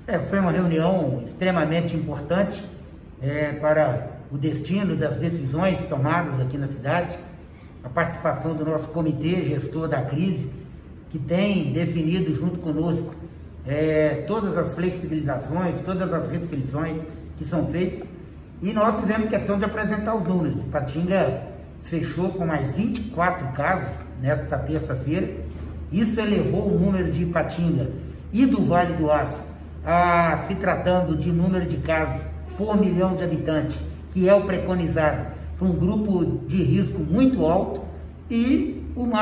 Foi uma reunião extremamente importante para o destino das decisões tomadas aqui na cidade. A participação do nosso comitê gestor da crise, que tem definido junto conosco todas as flexibilizações, todas as restrições que são feitas. E nós fizemos questão de apresentar os números. Ipatinga fechou com mais 24 casos nesta terça-feira. Isso elevou o número de Ipatinga e do Vale do Aço a, se tratando de número de casos por milhão de habitantes, que é o preconizado para um grupo de risco muito alto. E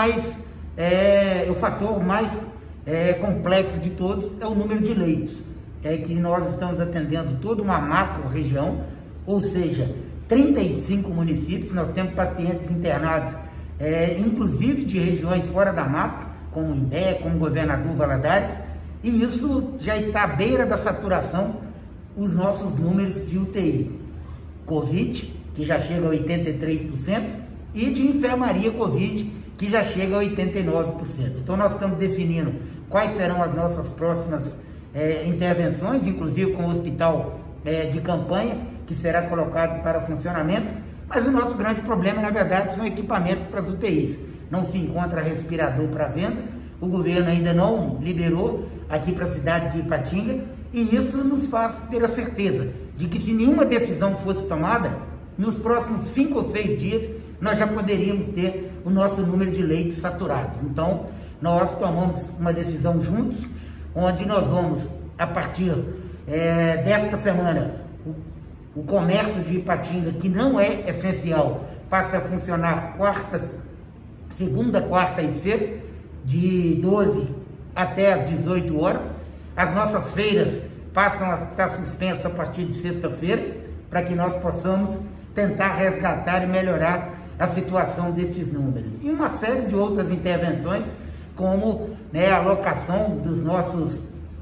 o fator mais complexo de todos é o número de leitos, que nós estamos atendendo toda uma macro-região, ou seja, 35 municípios. Nós temos pacientes internados, inclusive de regiões fora da macro, como Imbé, como Governador Valadares, e isso já está à beira da saturação, os nossos números de UTI. Covid, que já chega a 83%, e de enfermaria Covid, que já chega a 89%. Então nós estamos definindo quais serão as nossas próximas intervenções, inclusive com o hospital de campanha, que será colocado para funcionamento. Mas o nosso grande problema, na verdade, são equipamentos para as UTIs. Não se encontra respirador para venda, o governo ainda não liberou aqui para a cidade de Ipatinga, e isso nos faz ter a certeza de que, se nenhuma decisão fosse tomada, nos próximos 5 ou 6 dias nós já poderíamos ter o nosso número de leitos saturados. Então nós tomamos uma decisão juntos, onde nós vamos, a partir desta semana, o comércio de Ipatinga, que não é essencial, passa a funcionar segunda, quarta e sexta, de 12 até às 18 horas. As nossas feiras passam a estar suspensas a partir de sexta-feira, para que nós possamos tentar resgatar e melhorar a situação destes números. E uma série de outras intervenções, como a alocação dos nossos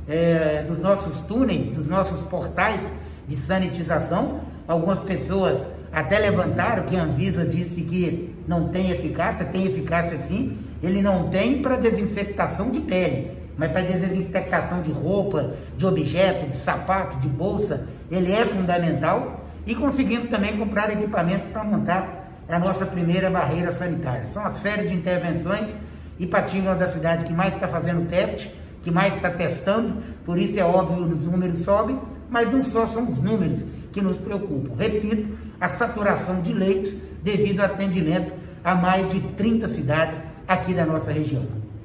túneis, dos nossos portais de sanitização. Algumas pessoas até levantaram que a Anvisa disse que não tem eficácia. Tem eficácia sim. Ele não tem para desinfectação de pele, mas para desinfectação de roupa, de objeto, de sapato, de bolsa, ele é fundamental. E conseguimos também comprar equipamentos para montar a nossa primeira barreira sanitária. São uma série de intervenções. Ipatinga é uma das cidades que mais está fazendo teste, que mais está testando, por isso é óbvio os números sobem, mas não só são os números que nos preocupam. Repito, a saturação de leitos devido ao atendimento a mais de 30 cidades aqui da nossa região.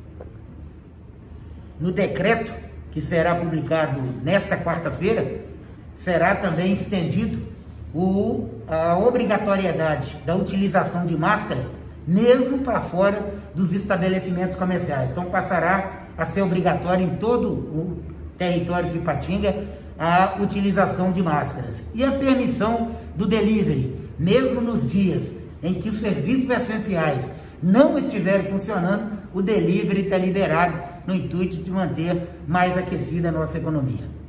No decreto que será publicado nesta quarta-feira, será também estendido a obrigatoriedade da utilização de máscara, mesmo para fora dos estabelecimentos comerciais. Então passará a ser obrigatório em todo o território de Ipatinga a utilização de máscaras. E a permissão do delivery, mesmo nos dias em que os serviços essenciais não estiverem funcionando, o delivery está liberado no intuito de manter mais aquecida a nossa economia.